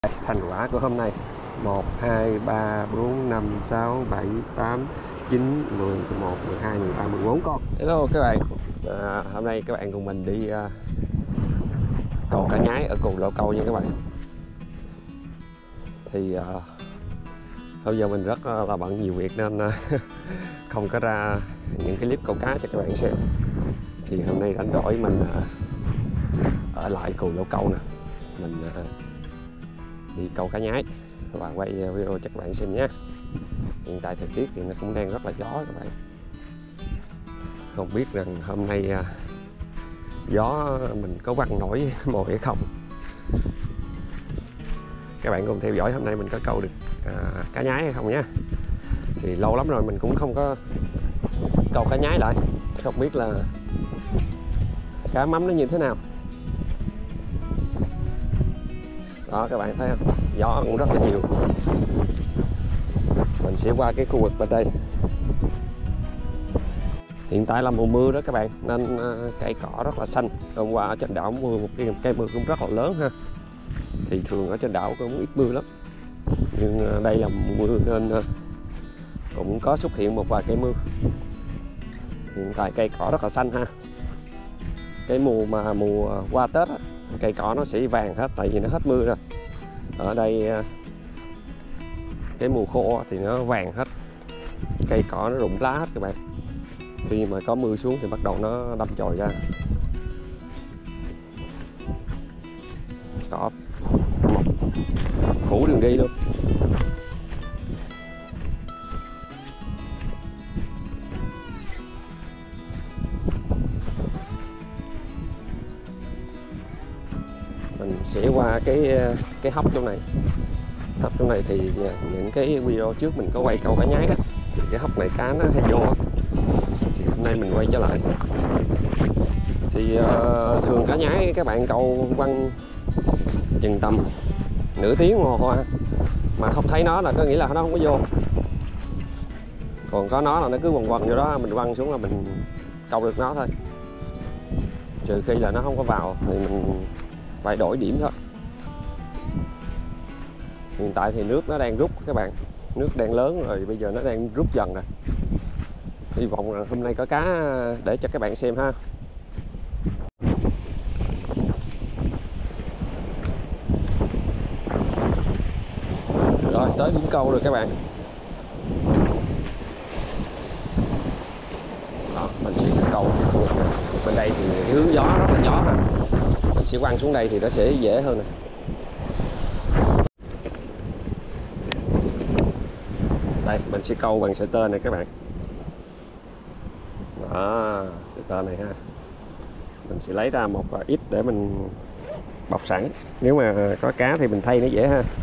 Thành quả của hôm nay 1, 2, 3, 4, 5, 6, 7, 8, 9, 10, 11, 12, 13, 14 con. Hello các bạn, hôm nay các bạn cùng mình đi cầu Cả Nhái ở Cù Lao Câu nha các bạn. Thì bây giờ mình rất là bận nhiều việc nên không có ra những cái clip câu cá cho các bạn xem. Thì hôm nay rảnh rỗi mình ở lại Cù Lao Câu nè, mình đi câu cá nhái và quay video cho các bạn xem nhé. Hiện tại thời tiết thì nó cũng đang rất là gió các bạn. Không biết rằng hôm nay gió mình có quăng nổi mồi hay không. Các bạn cùng theo dõi hôm nay mình có câu được cá nhái hay không nhé. Thì lâu lắm rồi mình cũng không có câu cá nhái lại, không biết là cá mắm nó như thế nào. Đó các bạn thấy không, gió cũng rất là nhiều. Mình sẽ qua cái khu vực bên đây. Hiện tại là mùa mưa đó các bạn, nên cây cỏ rất là xanh. Hôm qua ở trên đảo mưa một cây mưa cũng rất là lớn ha. Thì thường ở trên đảo cũng ít mưa lắm, nhưng đây là mùa mưa nên cũng có xuất hiện một vài cây mưa. Hiện tại cây cỏ rất là xanh ha. Cái mùa qua Tết á, cây cỏ nó sẽ vàng hết tại vì nó hết mưa rồi. Ở đây cái mùa khô thì nó vàng hết, cây cỏ nó rụng lá hết các bạn. Khi mà có mưa xuống thì bắt đầu nó đâm chồi ra, cỏ phủ đường đi luôn. Mình sẽ qua cái hốc trong này. Hốc trong này thì những cái video trước mình có quay câu cá nhái đó, thì cái hốc này cá nó hay vô. Thì hôm nay mình quay trở lại. Thì thường cá nhái các bạn câu quăng chừng tầm nửa tiếng hồ hoa mà không thấy nó là có nghĩa là nó không có vô. Còn có nó là nó cứ quần quần vô đó, mình quăng xuống là mình câu được nó thôi. Trừ khi là nó không có vào thì mình phải đổi điểm thôi. Hiện tại thì nước nó đang rút các bạn, nước đang lớn rồi, bây giờ nó đang rút dần rồi. Hy vọng là hôm nay có cá để cho các bạn xem ha. Rồi tới điểm câu rồi các bạn. Đó, mình sẽ câu bên đây thì hướng gió rất là gió ha. Mình sẽ quăng xuống đây thì nó sẽ dễ hơn nè. Đây mình sẽ câu bằng sợi tơ này các bạn. Đó, sợi tơ này ha. Mình sẽ lấy ra một ít để mình bọc sẵn. Nếu mà có cá thì mình thay nó dễ ha.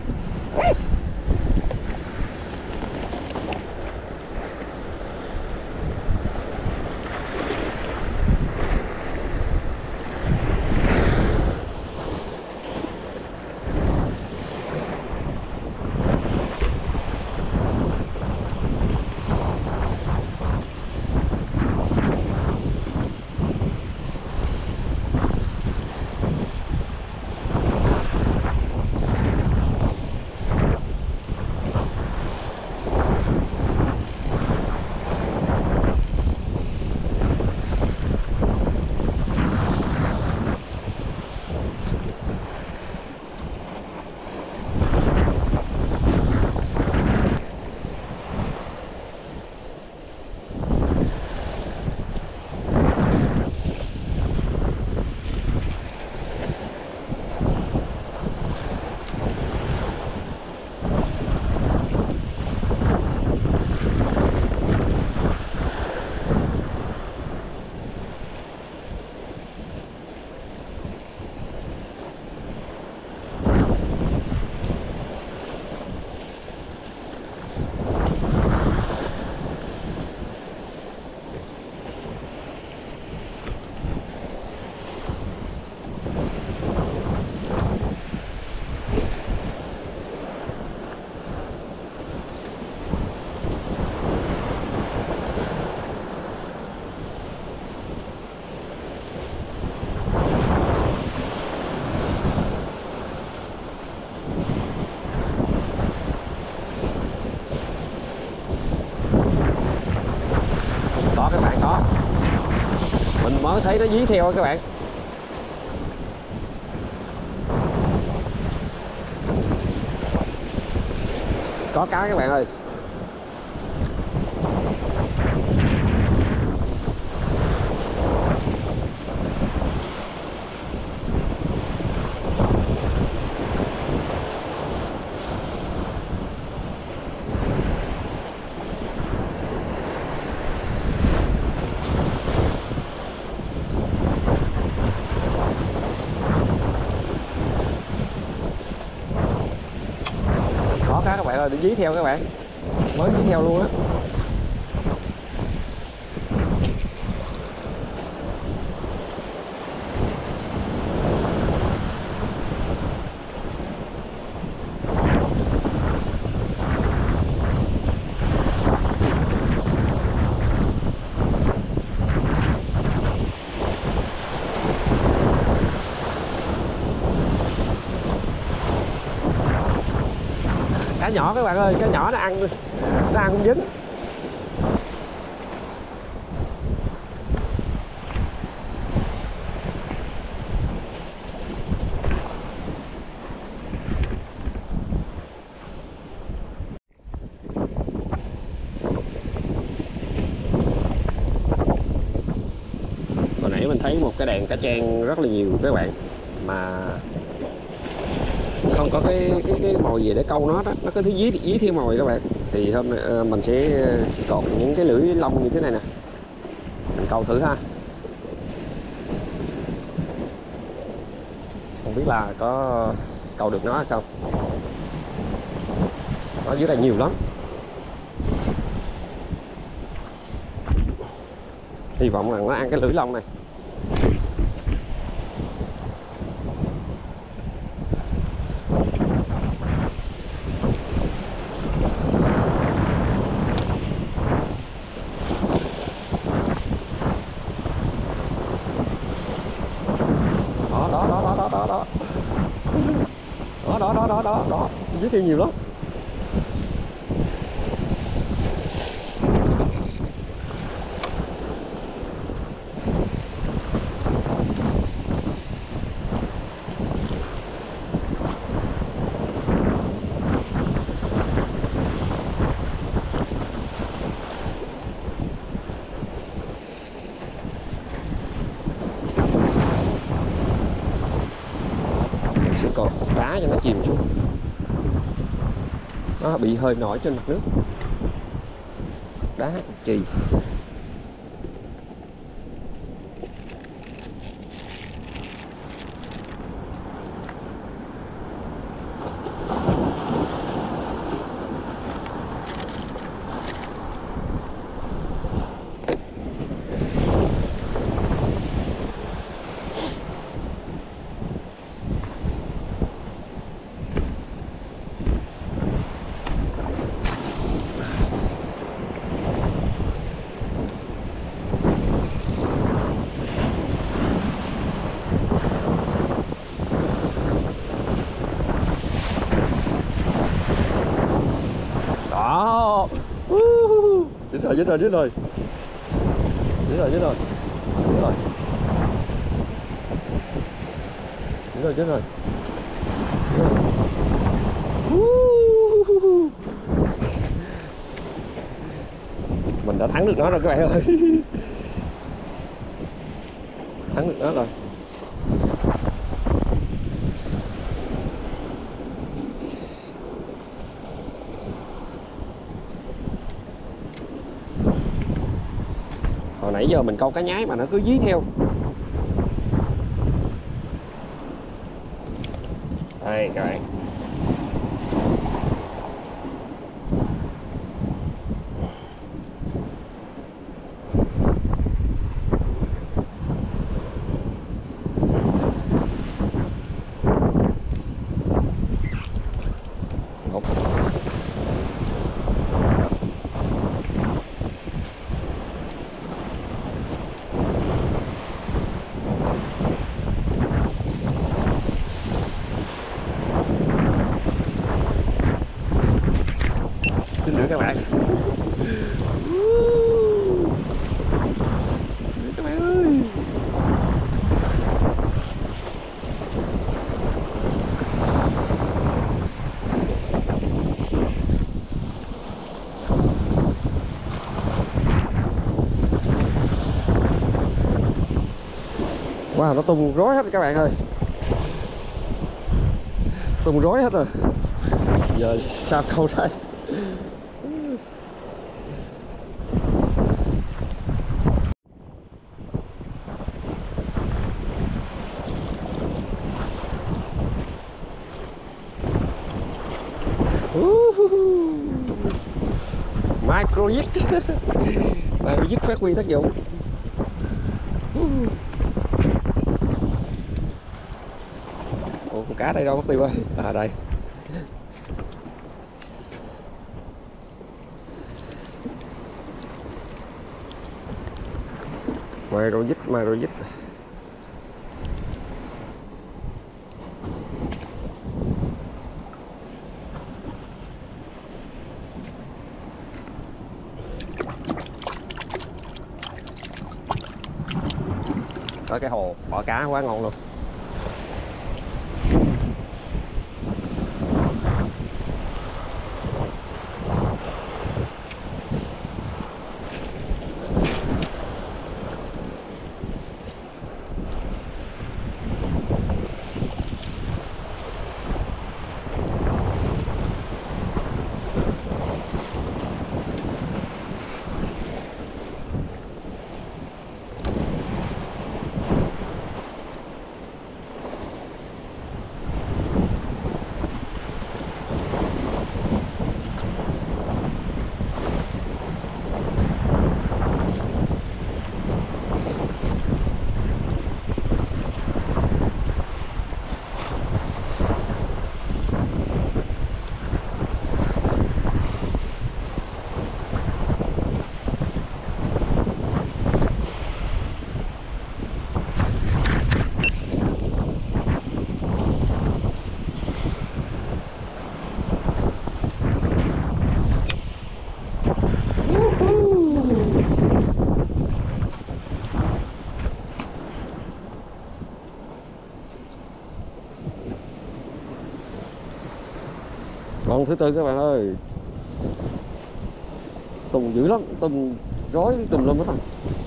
Đó, thấy nó dí theo các bạn. Có cá các bạn ơi. Có cá các bạn ơi, để dí theo các bạn. Mới dí theo luôn á. Cá nhỏ các bạn ơi, cá nhỏ nó ăn không dính. Hồi nãy mình thấy một cái đàn cá trang rất là nhiều các bạn, mà không có cái mồi gì để câu nó đó, nó cứ thứ dí theo mồi các bạn. Thì hôm nay mình sẽ cột những cái lưỡi lông như thế này nè, mình câu thử ha. Không biết là có câu được nó hay không. Nó dưới đây nhiều lắm. Hy vọng là nó ăn cái lưỡi lông này. Đó dưới thêm nhiều lắm. Mình sẽ cột đá cho nó chìm xuống. Nó bị hơi nổi trên mặt nước. Đá chì. Đó. Chết rồi. Chết rồi. Chết rồi. Mình đã thắng được nó rồi các bạn ơi. Thắng được nó rồi. Hồi nãy giờ mình câu cá nhái mà nó cứ dí theo. Đây các bạn. Xin lỗi các bạn. Các bạn ơi. Wow, nó tung rối hết các bạn ơi, tung rối hết rồi. Giờ sao câu đây? Microit Microit phát huy tác dụng. Ủa, con cá đây đâu mất tiêu ơi? À đây. Microit. Ở cái hồ bỏ cá quá ngon luôn. Con thứ tư các bạn ơi, tùng dữ lắm, tùng rối tùm lum hết rồi.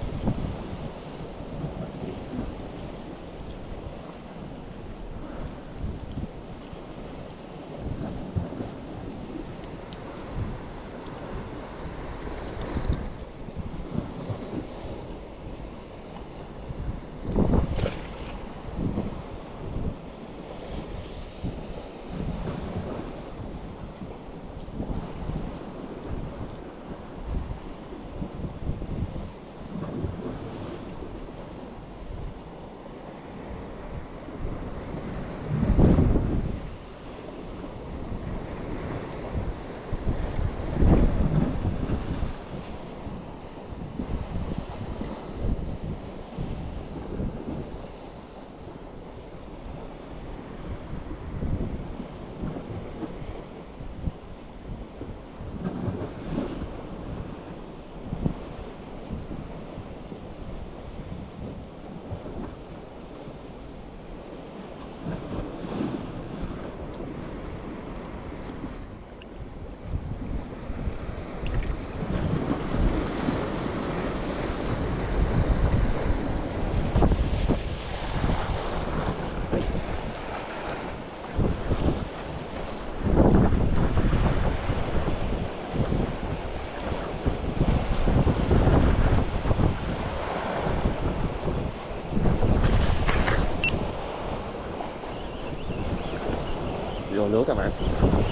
Vô nước các bạn.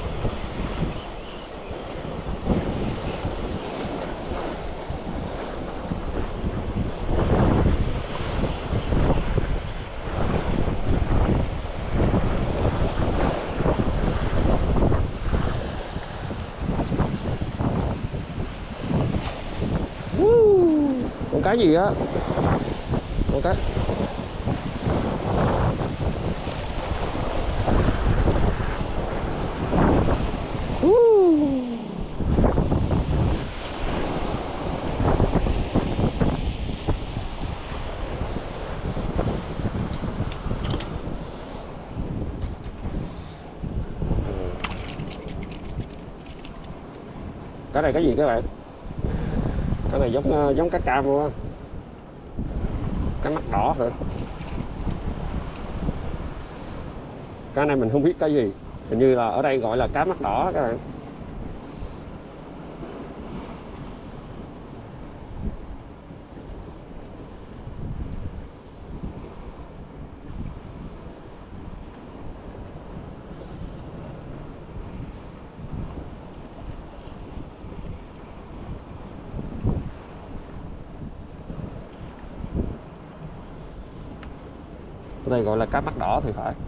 Con cá gì á? Con cá cái này cái gì các bạn? Cái này giống cá cam luôn á, cá mắt đỏ hả? Cái này mình không biết cái gì, hình như là ở đây gọi là cá mắt đỏ các bạn. Ở đây gọi là cá mắt đỏ thì phải.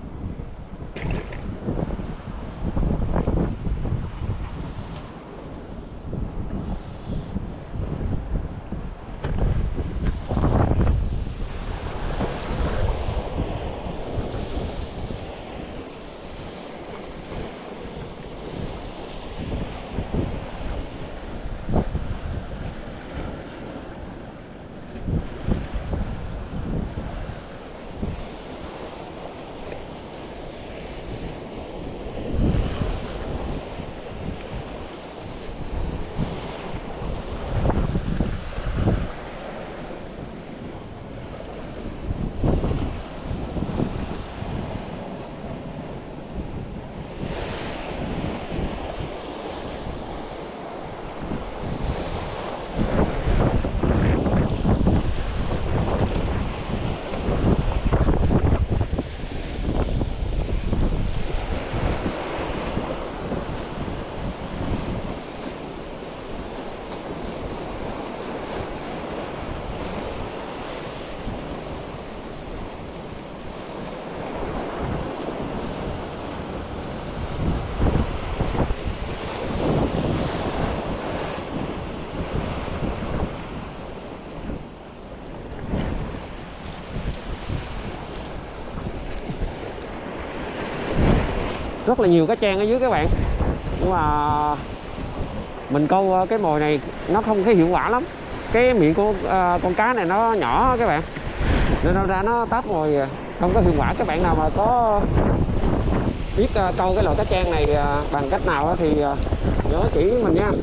Rất là nhiều cá trang ở dưới các bạn, nhưng mà mình câu cái mồi này nó không thấy hiệu quả lắm. Cái miệng của con cá này nó nhỏ các bạn, nên nó ra nó táp mồi không có hiệu quả. Các bạn nào mà có biết câu cái loại cá trang này bằng cách nào thì nhớ chỉ mình nha.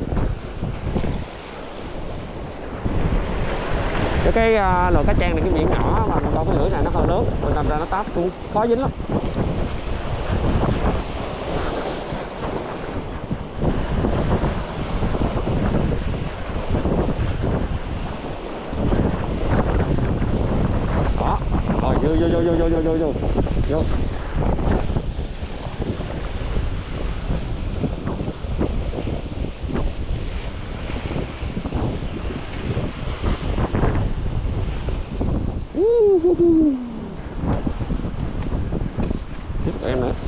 Cái loại cá trang này cái miệng nhỏ mà mình câu cái lưỡi này nó hơi lớn, mình làm ra nó táp cũng khó dính lắm. Vô. Tiếp em nữa.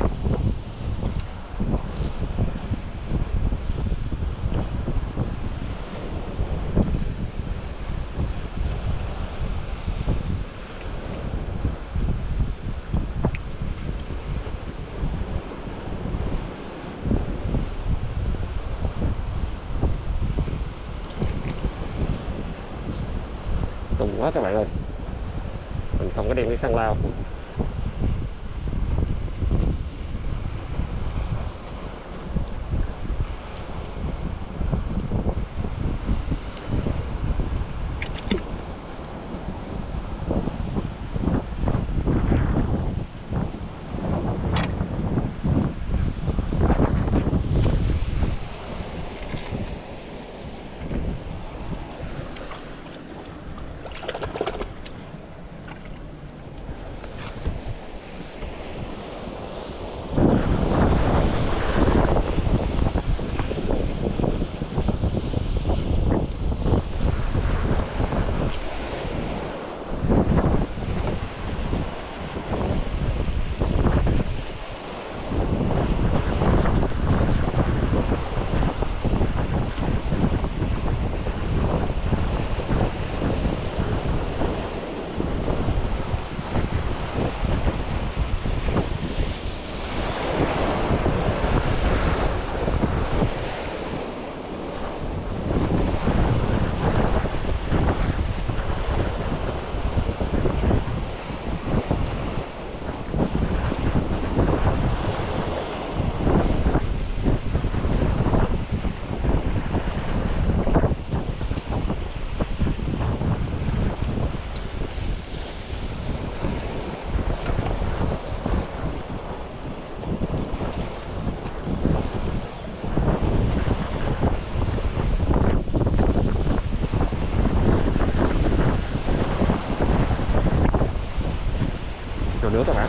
Tùng quá các bạn ơi, mình không có đem cái khăn lau. nữa các bạn.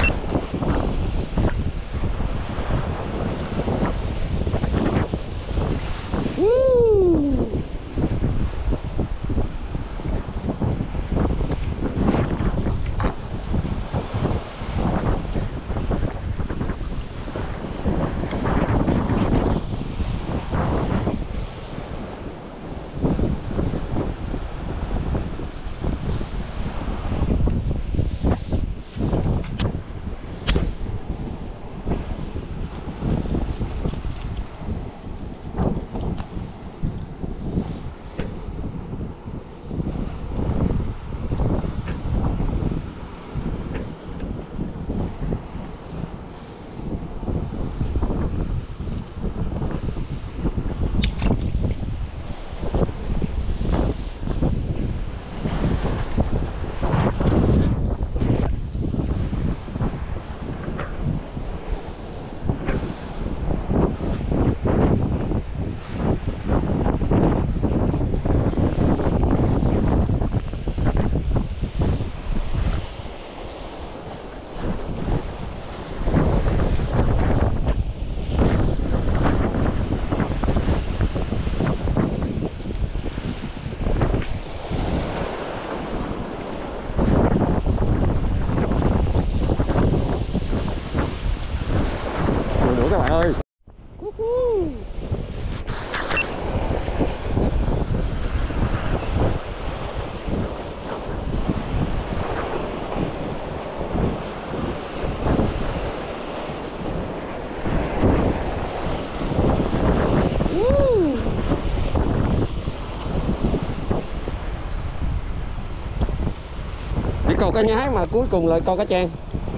Nữa các bạn ơi. Đi câu cá nhái mà cuối cùng lại câu cá trang.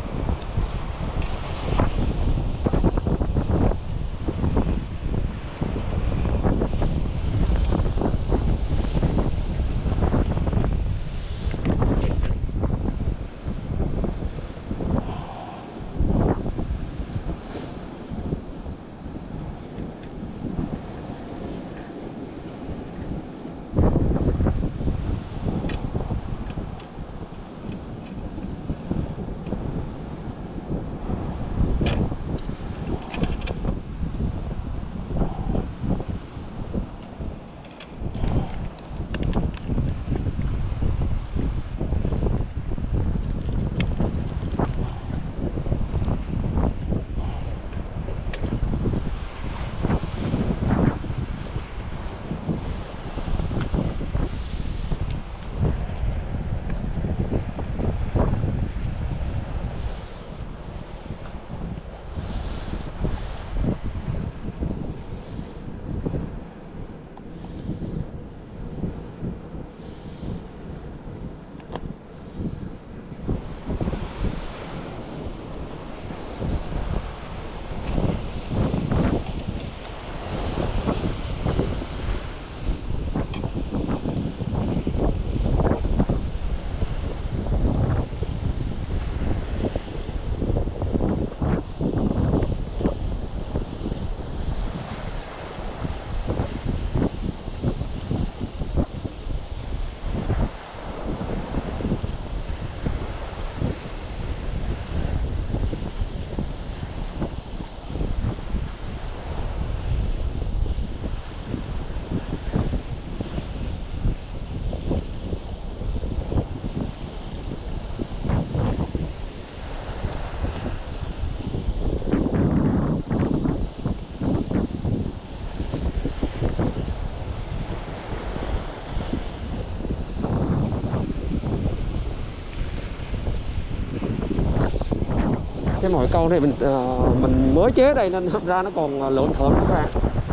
Cái mồi câu này mình mới chế đây nên thật ra nó còn lượn thượm các bạn.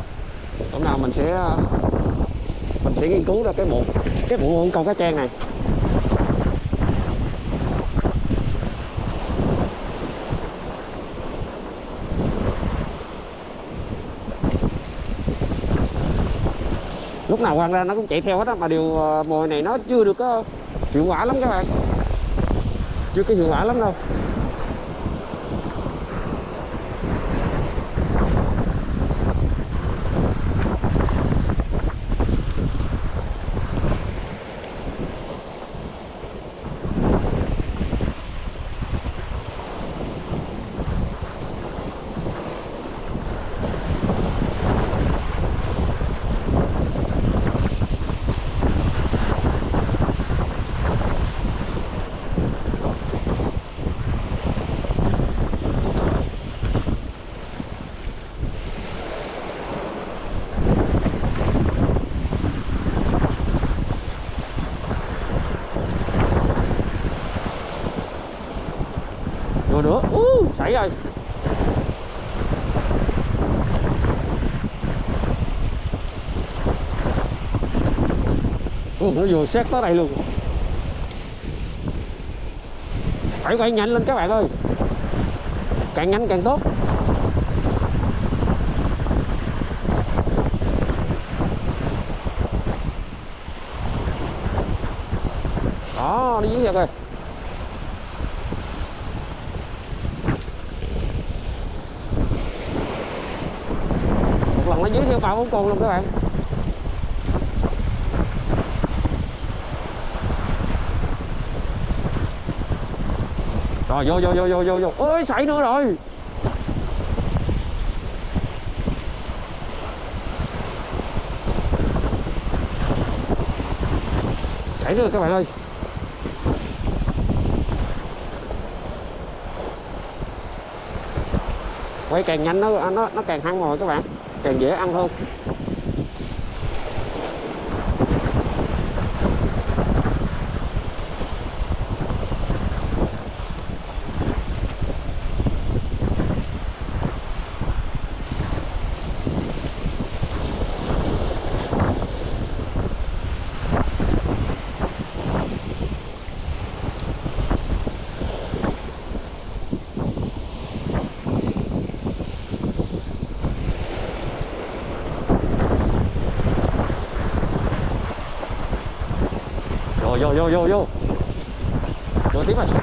Hôm nào mình sẽ nghiên cứu ra cái bộ môn câu cá trang này. Lúc nào quăng ra nó cũng chạy theo hết á, mà điều mồi này nó chưa được có hiệu quả lắm các bạn, chưa có hiệu quả lắm đâu. nữa. Xảy rồi. Nó vừa xét tới đây luôn. Phải quay nhanh lên các bạn ơi, càng nhanh càng tốt. Đó, đi dưới theo coi. Một lần nó dưới theo tàu không còn luôn các bạn. Rồi vô. Ôi xảy nữa rồi. Xảy nữa các bạn ơi. Quay càng nhanh nó càng hăng rồi các bạn, càng dễ ăn hơn. Vô tiếp rồi.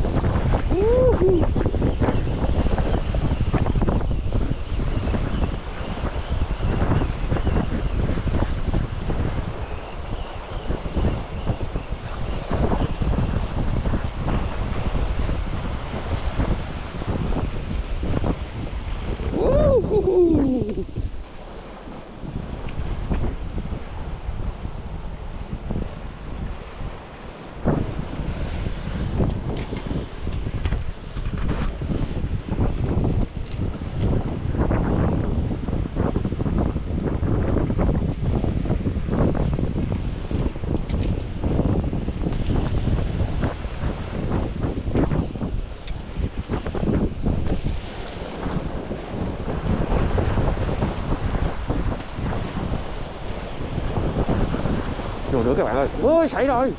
Vô nữa các bạn ơi. Ôi xảy rồi.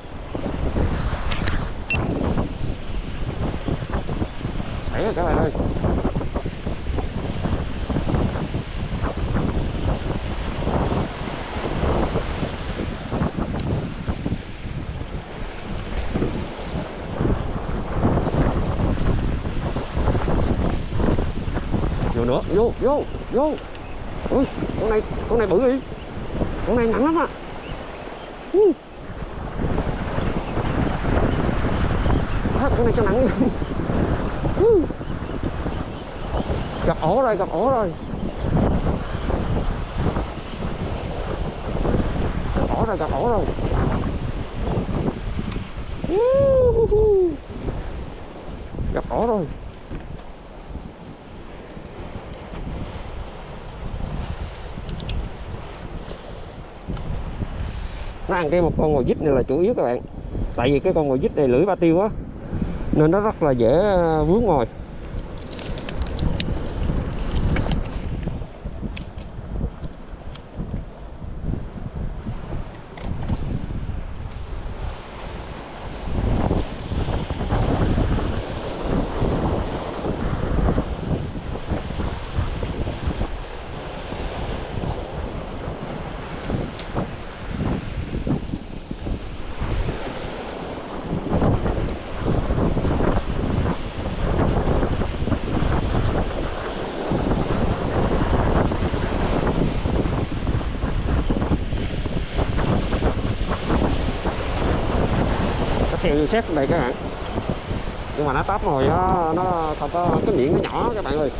Xảy rồi các bạn ơi. Vô nữa, vô. Ui, con này bự đi. Con này nặng lắm á. Con này sao nặng vậy? Gặp ổ rồi. Gặp ổ rồi. Gặp ổ rồi. Nó ăn cái một con ngồi vít này là chủ yếu các bạn. Tại vì cái con ngồi vít này lưỡi ba tiêu á, nên nó rất là dễ vướng mồi. Theo xét đây các bạn, nhưng mà nó táp rồi nó thật cái miệng nó nhỏ các bạn ơi.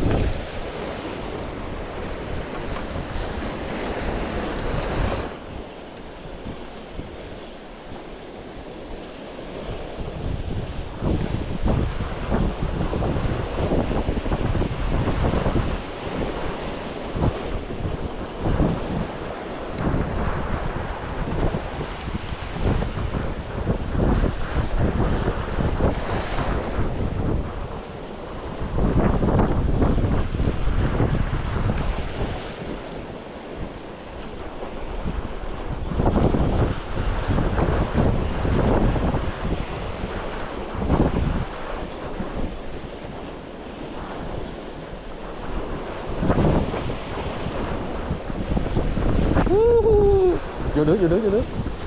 Vô nước, vô nước, vô nước.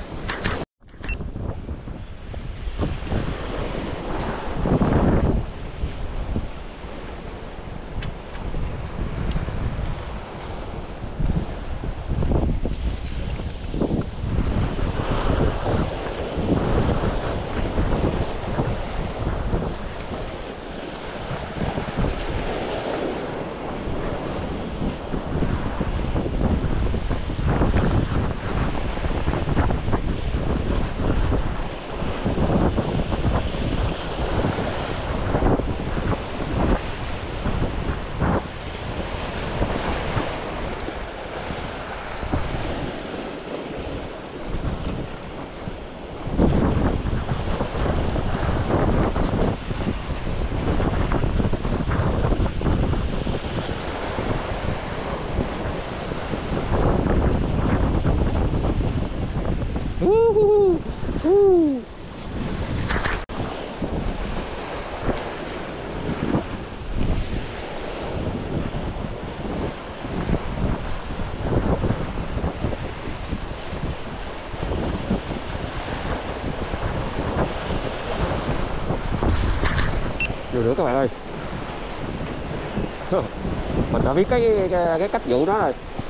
Vô nữa các bạn ơi. Mình đã biết cái cách vụ đó rồi.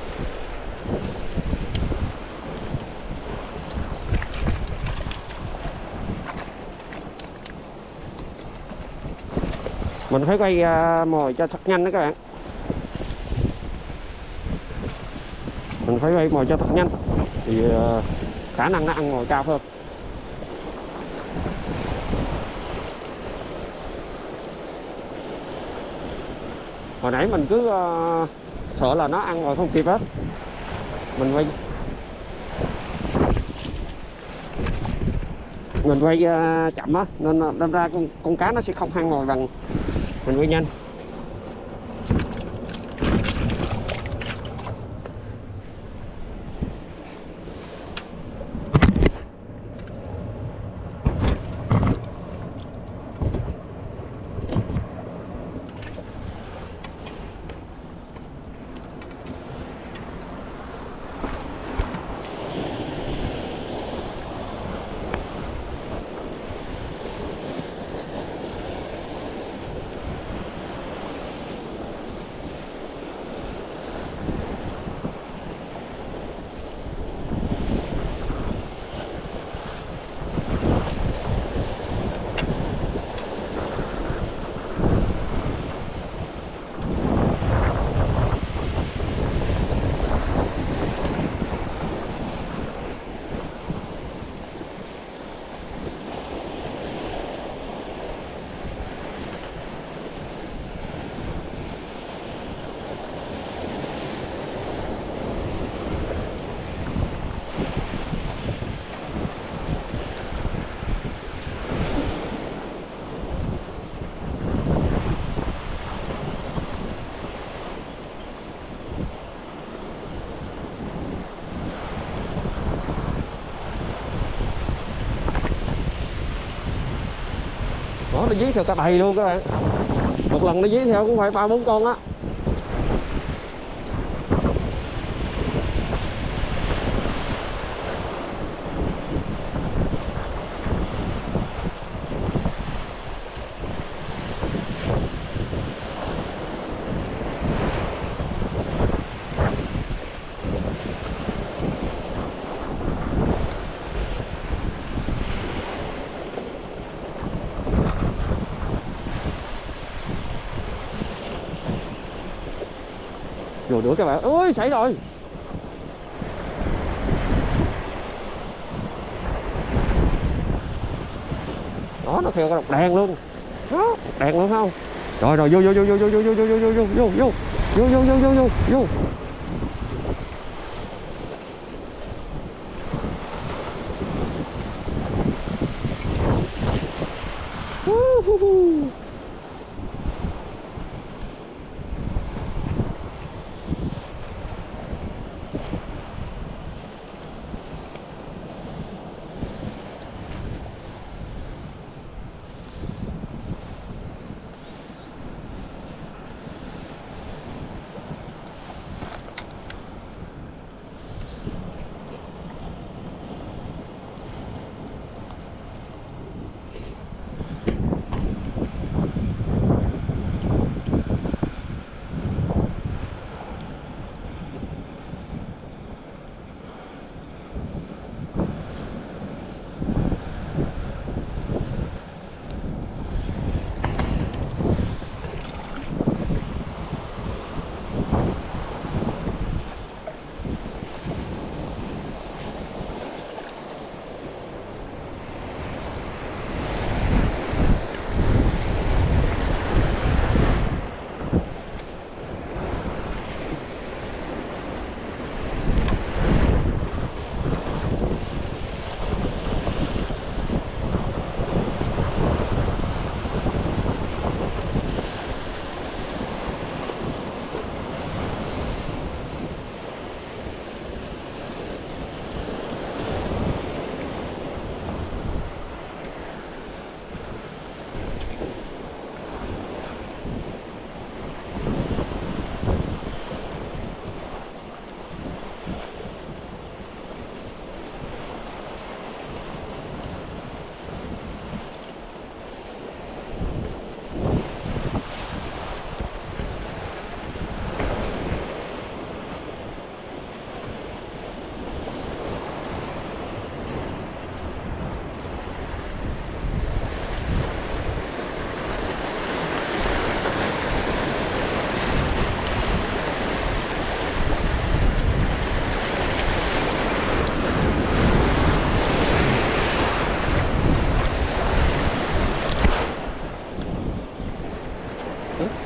Mình phải quay mồi cho thật nhanh đó các bạn. Mình phải quay mồi cho thật nhanh thì khả năng nó ăn mồi cao hơn. Hồi nãy mình cứ sợ là nó ăn mồi không kịp hết. Mình quay chậm á nên đâm ra con cá nó sẽ không ăn mồi bằng mình quay nhanh. Đó, nó dí theo cả bầy luôn các bạn. Một lần nó dí theo cũng phải 3-4 con á. Rồi nữa các bạn. Ôi xảy rồi. Đó, nó theo cái độc đèn luôn. Đó, đèn luôn không? Rồi rồi vô vô vô vô vô vô vô vô vô vô vô vô vô vô vô vô vô vô.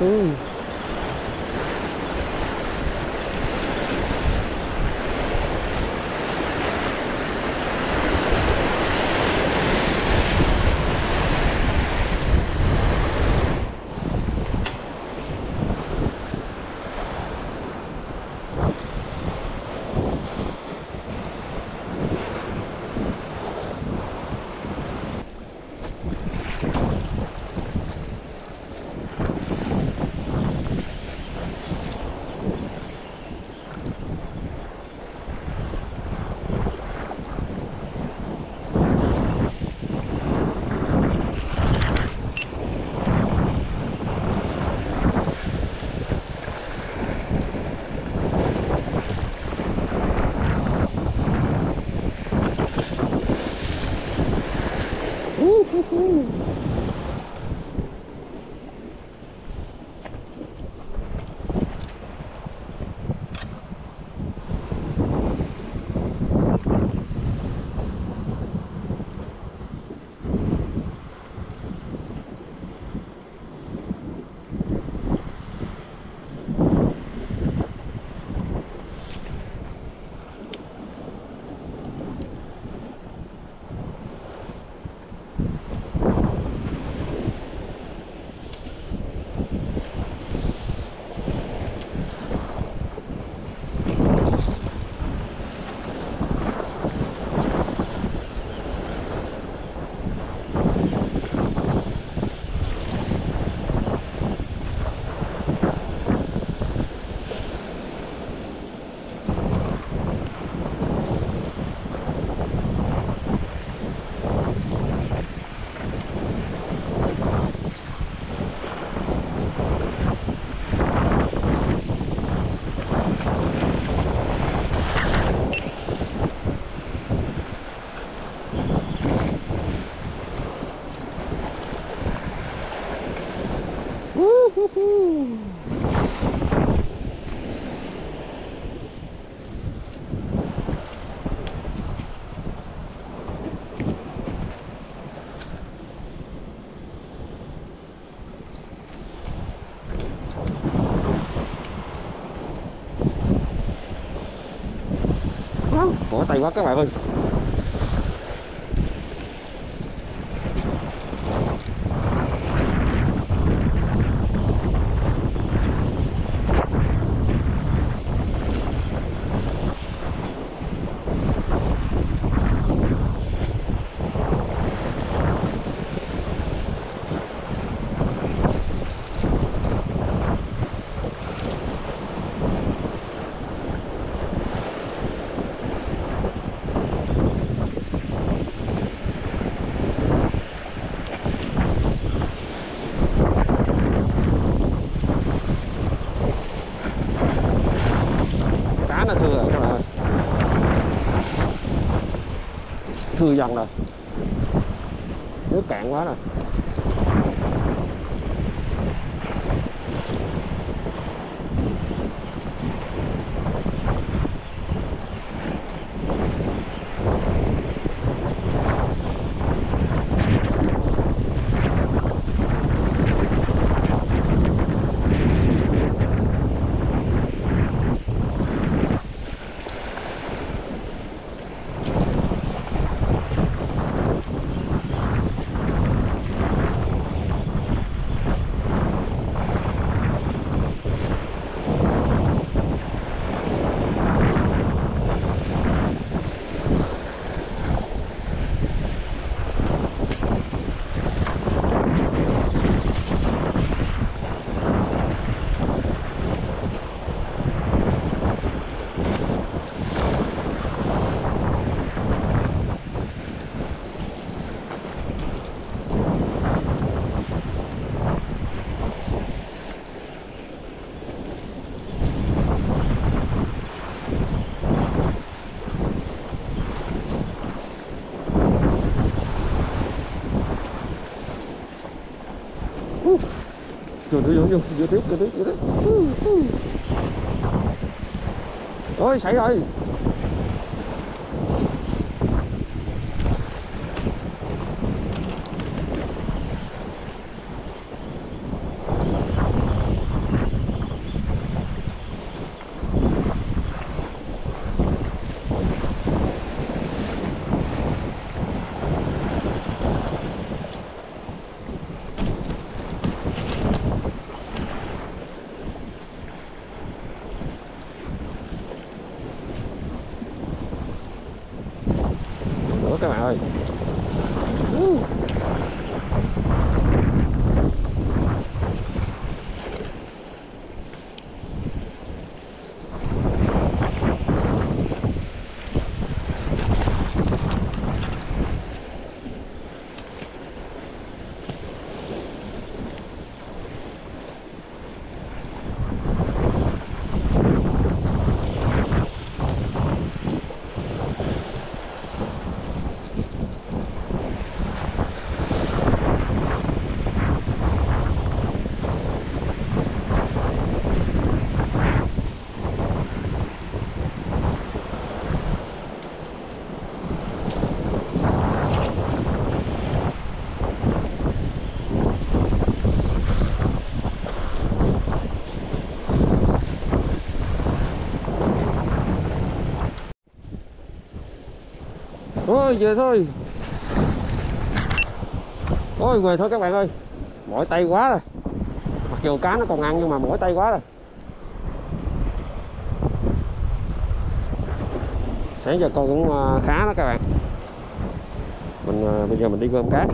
Mỏi tay quá các bạn ơi. Thưa dần rồi, nước cạn quá rồi. Vô tiếp. Ôi xảy rồi. các bạn ơi. Ôi về thôi. Ôi về thôi các bạn ơi. Mỏi tay quá rồi. Mặc dù cá nó còn ăn nhưng mà mỏi tay quá rồi. Sáng giờ con cũng khá đó các bạn. Bây giờ mình đi gom cá.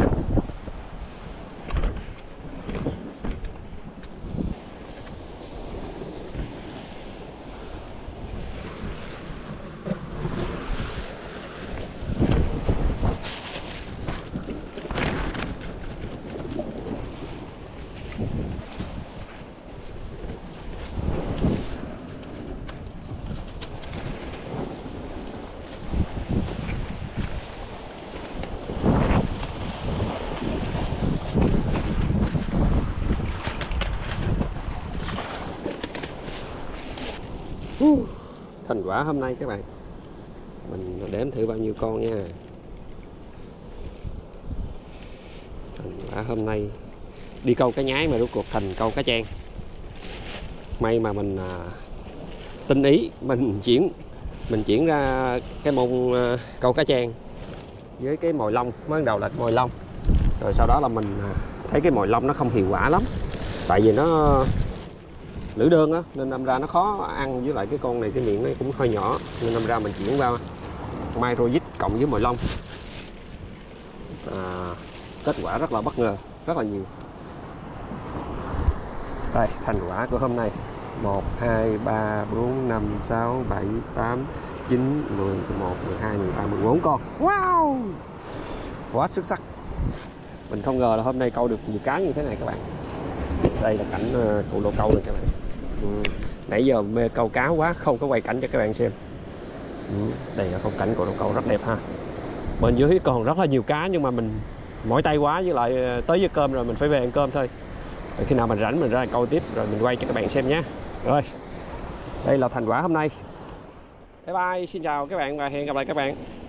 Thành quả hôm nay các bạn, mình đếm thử bao nhiêu con nha. Thành quả hôm nay đi câu cá nhái mà rốt cuộc thành câu cá trang. May mà mình tinh ý mình chuyển ra cái môn câu cá trang với cái mồi lông. Mới đầu là mồi lông, rồi sau đó là mình thấy cái mồi lông nó không hiệu quả lắm, tại vì nó lưỡi đơn á, nên đâm ra nó khó ăn, với lại cái con này cái miệng nó cũng hơi nhỏ, nên đâm ra mình chuyển vào microjic cộng với mồi lông. Kết quả rất là bất ngờ, rất là nhiều. Đây thành quả của hôm nay: 1, 2, 3, 4, 5, 6, 7, 8, 9, 10, 11, 12, 13, 14 con. Wow, quá xuất sắc. Mình không ngờ là hôm nay câu được nhiều cá như thế này các bạn. Đây là cảnh cụ lô câu này các bạn. Nãy giờ mê câu cá quá không có quay cảnh cho các bạn xem. Đây là phong cảnh của lô câu rất đẹp ha. Bên dưới còn rất là nhiều cá nhưng mà mình mỏi tay quá, với lại tới giờ cơm rồi mình phải về ăn cơm thôi. Rồi khi nào mình rảnh mình ra câu tiếp rồi mình quay cho các bạn xem nhé. Rồi, đây là thành quả hôm nay. Bye bye, xin chào các bạn và hẹn gặp lại các bạn.